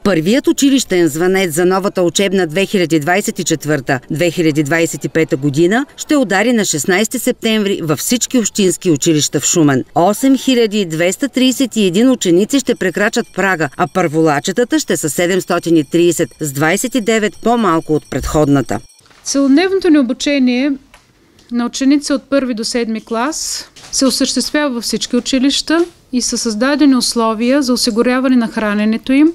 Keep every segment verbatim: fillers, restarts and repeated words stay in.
Първият училищен звънец за новата учебна две хиляди двадесет и четвърта - две хиляди двадесет и пета година ще удари на шестнадесети септември във всички общински училища в Шумен. осем хиляди двеста тридесет и един ученици ще прекрачат прага, а първолачетата ще са седемстотин и тридесет, с двадесет и девет по-малко от предходната. Целодневното ни обучение на ученици от първи до седми клас се осъществява във всички училища и са създадени условия за осигуряване на храненето им,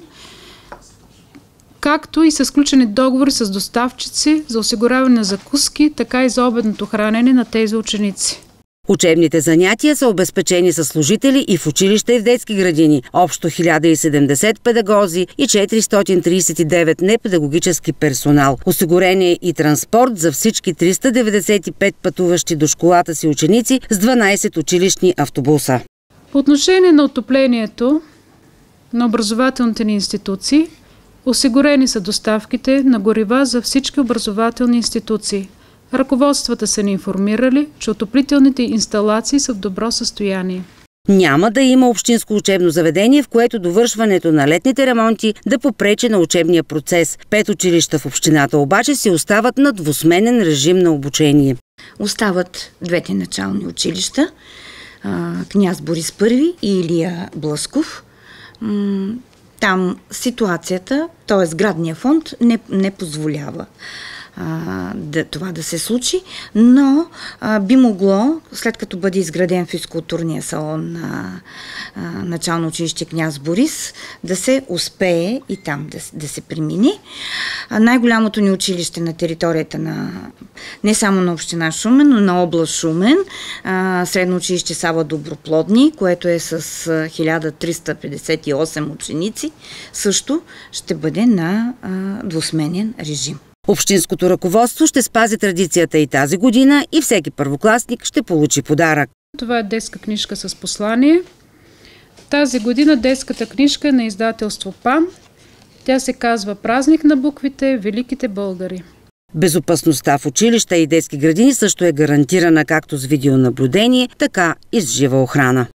както и са сключени договори с доставчици за осигуряване на закуски, така и за обедното хранене на тези ученици. Учебните занятия са обезпечени с служители и в училища и в детски градини. Общо хиляда и седемдесет педагози и четиристотин тридесет и девет непедагогически персонал. Осигурен е и транспорт за всички триста деветдесет и пет пътуващи до школата си ученици с дванадесет училищни автобуса. По отношение на отоплението на образователните ни институции, осигурени са доставките на горива за всички образователни институции. Ръководствата са ни информирали, че отоплителните инсталации са в добро състояние. Няма да има общинско учебно заведение, в което довършването на летните ремонти да попречи на учебния процес. Пет училища в общината обаче си остават на двусменен режим на обучение. Остават двете начални училища, Княз Борис Първи и Илия Блъсков. Там ситуацията, т.е. градния фонд не, не позволява а, да, това да се случи, но а, би могло, след като бъде изграден физкултурния салон на а, начално училище Княз Борис, да се успее и там да, да се премине. Най-голямото ни училище на територията на не само на община Шумен, но на област Шумен, а, средно училище Сава Доброплодни, което е с хиляда триста петдесет и осем ученици, също ще бъде на а, двусменен режим. Общинското ръководство ще спази традицията и тази година и всеки първокласник ще получи подарък. Това е детска книжка с послание. Тази година детската книжка е на издателство ПАН. Тя се казва "Празник на буквите. Великите българи". Безопасността в училища и детски градини също е гарантирана както с видеонаблюдение, така и с жива охрана.